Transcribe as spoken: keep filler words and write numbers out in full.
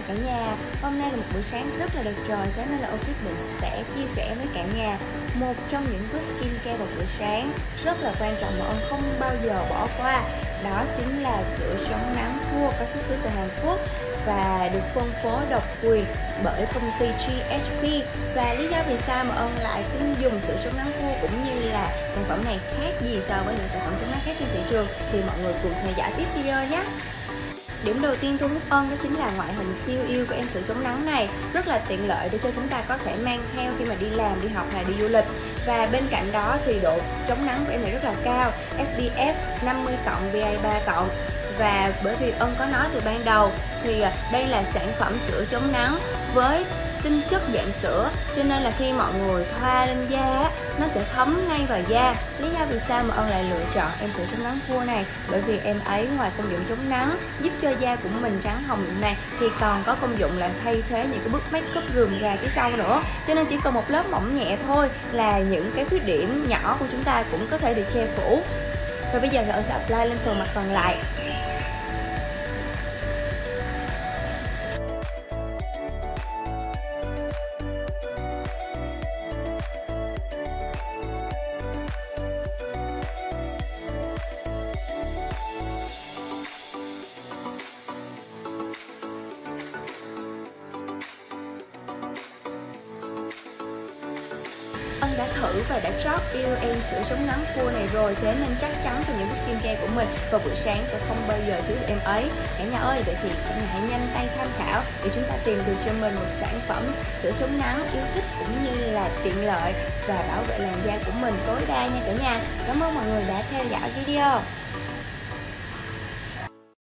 cả nhà. Hôm nay là một buổi sáng rất là đẹp trời, thế nên là Ôn quyết định sẽ chia sẻ với cả nhà một trong những bước skincare vào buổi sáng rất là quan trọng mà Ôn không bao giờ bỏ qua. Đó chính là sữa chống nắng Pure có xuất xứ từ Hàn Quốc và được phân phối độc quyền bởi công ty giê hát pê. Và lý do vì sao mà Ân lại cứ dùng sữa chống nắng Pure cũng như là sản phẩm này khác gì so với những sản phẩm chống nắng khác trên thị trường thì mọi người cùng theo dõi tiếp video nhé. Điểm đầu tiên thu hút Ân đó chính là ngoại hình siêu yêu của em sữa chống nắng này, rất là tiện lợi để cho chúng ta có thể mang theo khi mà đi làm, đi học hay đi du lịch. Và bên cạnh đó thì độ chống nắng của em này rất là cao, ét pê ép năm mươi cộng, pê a ba cộng. Và bởi vì Ân có nói từ ban đầu thì đây là sản phẩm sữa chống nắng với tinh chất dạng sữa, cho nên là khi mọi người thoa lên da nó sẽ thấm ngay vào da. Lý do vì sao mà Ân lại lựa chọn em sữa chống nắng Pure này, bởi vì em ấy ngoài công dụng chống nắng giúp cho da của mình trắng hồng như này thì còn có công dụng là thay thế những cái bước make up rườm rà phía sau nữa, cho nên chỉ cần một lớp mỏng nhẹ thôi là những cái khuyết điểm nhỏ của chúng ta cũng có thể được che phủ. Và bây giờ thì Ân sẽ apply lên phần mặt còn lại. Ân đã thử và đã trót yêu em sữa chống nắng Pure này rồi, thế nên chắc chắn trong những skincare của mình vào buổi sáng sẽ không bao giờ thiếu em ấy. Cả nhà ơi, vậy thì cả nhà hãy nhanh tay tham khảo để chúng ta tìm được cho mình một sản phẩm sữa chống nắng yêu thích cũng như là tiện lợi và bảo vệ làn da của mình tối đa nha cả nhà. Cảm ơn mọi người đã theo dõi video.